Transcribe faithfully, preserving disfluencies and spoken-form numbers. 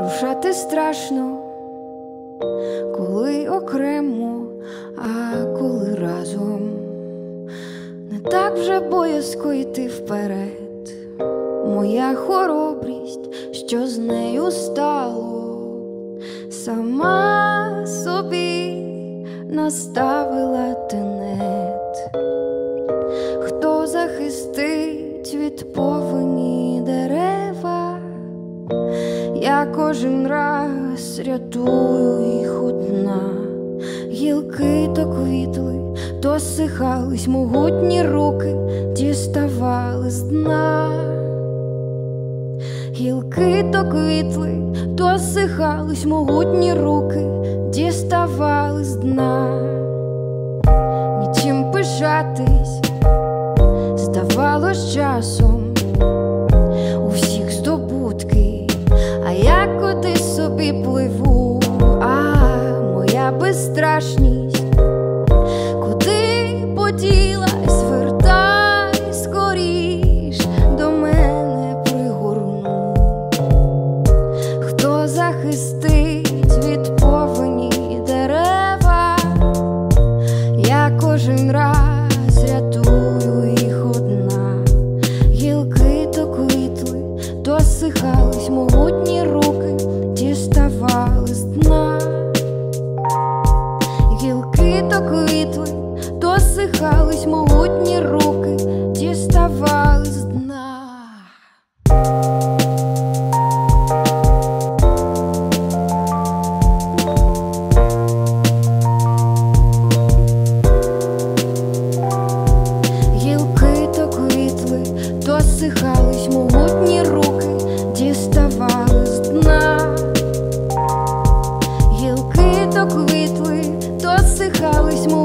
Рушати страшно, коли окремо, а коли разом. Не так вже боязко йти вперед. Моя хоробрість, що з нею стало, сама собі наставила тенет. Хто захистить від повені дерева? Я кожен раз рятую їх одна. Гілки то квітли, то сихались, могутні руки діставали з дна. Гілки то квітли, то сихались, могутні руки діставали з дна. Нічим пишатись здавалось часом, у всіх здобутки, а я кудись собі пливу. А моя безстрашність куди поділась? Вертай скоріш, до мене пригорну. Хто захистить від повені дерева? Я кожен раз рятую їх одна. Гілки то квітли, то сихались, могутні руки діставали з дна. Гілки то квітли, то сихались, могутні руки діставали з дна. Гілки то квітли, то сихались, могутні руки діставали з дна. Гілки то квітли, то сихались,